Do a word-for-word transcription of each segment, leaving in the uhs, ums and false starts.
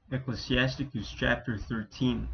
Ecclesiasticus chapter thirteen.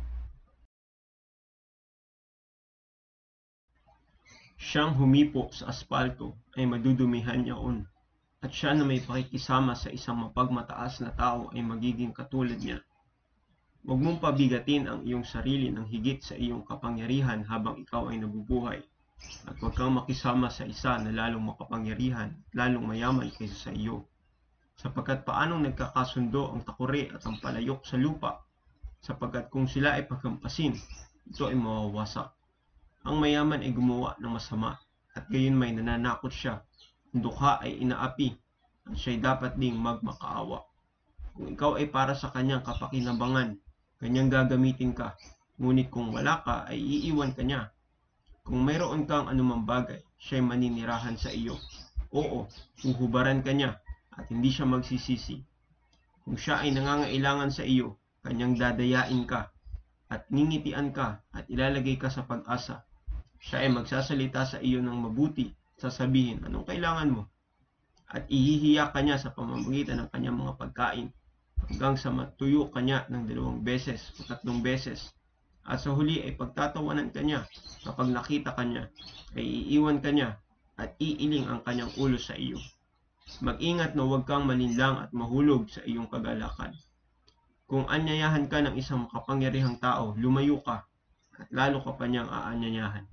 Siyang humipo sa aspalto ay madudumihan yaon, at siya na may pakikisama sa isang mapagmataas na tao ay magiging katulad niya. Huwag mong pabigatin ang iyong sarili ng higit sa iyong kapangyarihan habang ikaw ay nabubuhay, at huwag kang makisama sa isa na lalong makapangyarihan at lalong mayaman kaysa sa iyo. Sapagkat paanong nagkakasundo ang takuri at ang palayok sa lupa, sapagkat kung sila ay pagkampasin, ito ay mawawasak. Ang mayaman ay gumawa ng masama, at gayon may nananakot siya. Ang dukha ay inaapi, at siya'y dapat ding magmakaawa. Kung ikaw ay para sa kanyang kapakinabangan, kanyang gagamitin ka, ngunit kung wala ka ay iiwan ka niya. Kung mayroon kang anumang bagay, siya'y maninirahan sa iyo. Oo, uhubaran ka niya, at hindi siya magsisisi. Kung siya ay nangangailangan sa iyo, kanyang dadayain ka, at ngingitian ka, at ilalagay ka sa pag-asa. Siya ay magsasalita sa iyo ng mabuti, sasabihin, anong kailangan mo? At ihihiya ka niya sa pamamagitan ng kanyang mga pagkain, hanggang sa matuyo ka niya ng dalawang beses o tatlong beses. At sa huli ay pagtatawanan ka niya. Kapag nakita ka niya, ay iiwan ka niya, at iiling ang kanyang ulo sa iyo. Mag-ingat na huwag kang malinlang at mahulog sa iyong kagalakan. Kung anyayahan ka ng isang makapangyarihang tao, lumayo ka, at lalo ka pa niyang aanyayahan.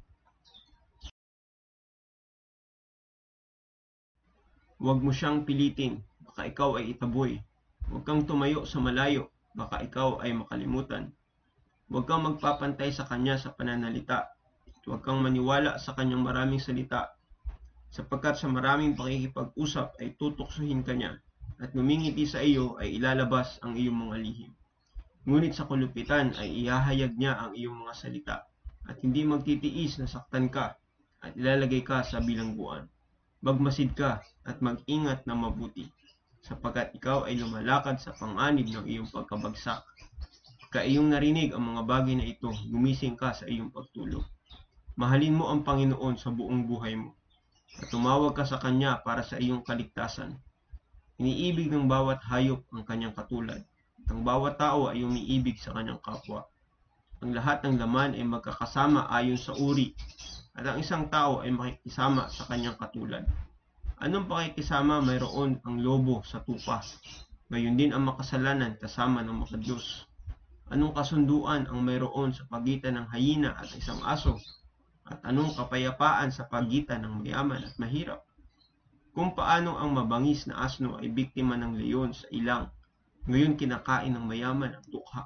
Huwag mo siyang pilitin, baka ikaw ay itaboy. Huwag kang tumayo sa malayo, baka ikaw ay makalimutan. Huwag kang magpapantay sa kanya sa pananalita. Huwag kang maniwala sa kanyang maraming salita, sapagkat sa maraming pakikipag-usap ay tutuksohin ka niya, at ngumingiti sa iyo ay ilalabas ang iyong mga lihim. Ngunit sa kulupitan ay ihahayag niya ang iyong mga salita, at hindi magtitiis na saktan ka, at ilalagay ka sa bilangguan. Magmasid ka, at mag-ingat na mabuti, sapagkat ikaw ay lumalakad sa panganib ng iyong pagkabagsak. Pagka iyong narinig ang mga bagay na ito, gumising ka sa iyong pagtulog. Mahalin mo ang Panginoon sa buong buhay mo, at tumawag ka sa Kanya para sa iyong kaligtasan. Iniibig ng bawat hayop ang kanyang katulad, at ang bawat tao ay umiibig sa kanyang kapwa. Ang lahat ng laman ay magkakasama ayon sa uri, at ang isang tao ay makikisama sa kanyang katulad. Anong pakikisama mayroon ang lobo sa tupa? Gayon din ang makasalanan kasama ng makadiyos. Anong kasunduan ang mayroon sa pagitan ng hayina at isang aso? At anong kapayapaan sa pagitan ng mayaman at mahirap? Kung paano ang mabangis na asno ay biktima ng leon sa ilang, ngayon kinakain ng mayaman ang dukha.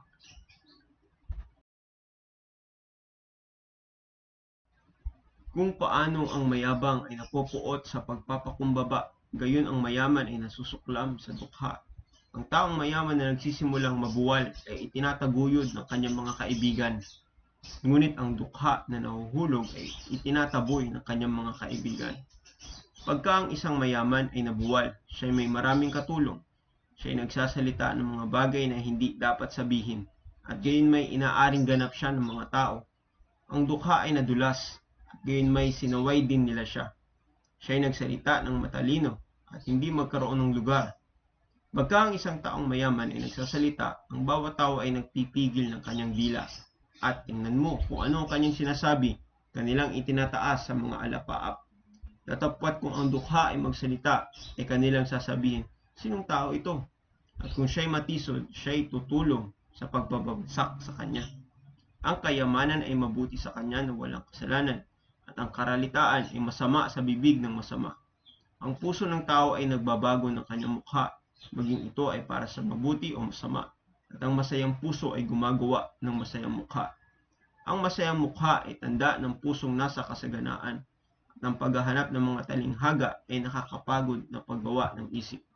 Kung paano ang mayabang ay napopuot sa pagpapakumbaba, gayon ang mayaman ay nasusuklam sa dukha. Ang taong mayaman na nagsisimulang mabuwal ay itinataguyod ng kanyang mga kaibigan. Ngunit ang dukha na nahuhulog ay itinataboy ng kanyang mga kaibigan. Pagka ang isang mayaman ay nabuwal, siya ay may maraming katulong. Siya ay nagsasalita ng mga bagay na hindi dapat sabihin, at gayon may inaaring ganap siya ng mga tao. Ang dukha ay nadulas, at gayon may sinaway din nila siya. Siya ay nagsalita ng matalino, at hindi magkaroon ng lugar. Pagka ang isang taong mayaman ay nagsasalita, ang bawat tao ay nagpipigil ng kanyang dila. At tingnan mo kung ano ang kanyang sinasabi, kanilang itinataas sa mga alapaap. Datapwat kung ang dukha ay magsalita, ay kanilang sasabihin, sinong tao ito? At kung siya'y matisod, siya'y tutulong sa pagbabagsak sa kanya. Ang kayamanan ay mabuti sa kanya na walang kasalanan, at ang karalitaan ay masama sa bibig ng masama. Ang puso ng tao ay nagbabago ng kanyang mukha, maging ito ay para sa mabuti o masama, at ang masayang puso ay gumagawa ng masayang mukha. Ang masayang mukha ay tanda ng pusong nasa kasaganaan, at ang paghahanap ng mga talinghaga ay nakakapagod na paggawa ng isip.